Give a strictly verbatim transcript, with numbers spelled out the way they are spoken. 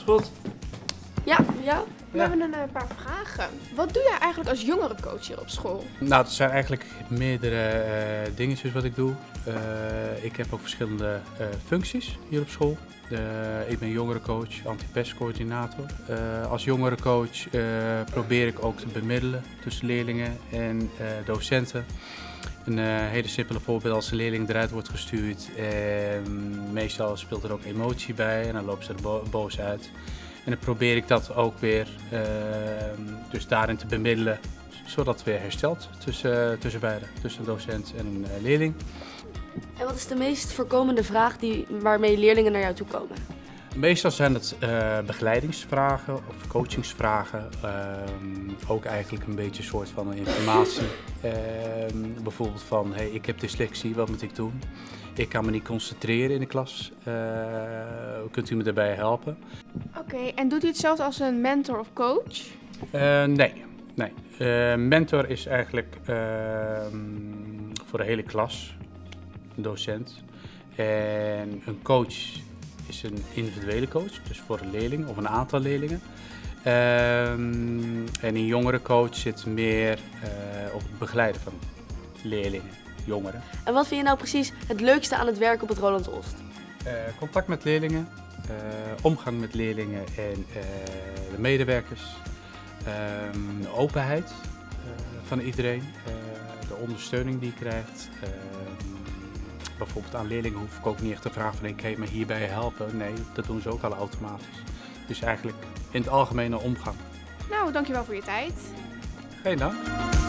is goed. Ja, ja. We Ja. hebben een eh, paar vragen. Wat doe jij eigenlijk als jongerencoach hier op school? Nou, het zijn eigenlijk meerdere uh, dingetjes wat ik doe. Uh, ik heb ook verschillende uh, functies hier op school. Uh, ik ben jongerencoach, anti-pestcoördinator. Uh, als jongerencoach uh, probeer ik ook te bemiddelen tussen leerlingen en uh, docenten. Een uh, hele simpele voorbeeld, als een leerling eruit wordt gestuurd, en meestal speelt er ook emotie bij en dan lopen ze er bo boos uit. En dan probeer ik dat ook weer uh, dus daarin te bemiddelen, zodat het weer herstelt tussen, tussen beiden, tussen een docent en een uh, leerling. En wat is de meest voorkomende vraag die, waarmee leerlingen naar jou toe komen? Meestal zijn het uh, begeleidingsvragen of coachingsvragen, uh, ook eigenlijk een beetje een soort van informatie. Uh, bijvoorbeeld van, hey, ik heb dyslexie, wat moet ik doen? Ik kan me niet concentreren in de klas, uh, kunt u me daarbij helpen? Oké, okay, en doet u hetzelfde als een mentor of coach? Uh, nee, nee. Uh, mentor is eigenlijk uh, voor de hele klas, een docent. En een coach is een individuele coach, dus voor een leerling of een aantal leerlingen. Um, en een jongerencoach zit meer uh, op het begeleiden van leerlingen, jongeren. En wat vind je nou precies het leukste aan het werk op het Roland Ost? Uh, contact met leerlingen, uh, omgang met leerlingen en uh, de medewerkers, um, de openheid uh, van iedereen, uh, de ondersteuning die je krijgt. Uh, Bijvoorbeeld aan leerlingen hoef ik ook niet echt te vragen van, kan je me hierbij helpen? Nee, dat doen ze ook al automatisch. Dus eigenlijk in het algemeen een omgang. Nou, dankjewel voor je tijd. Geen dank.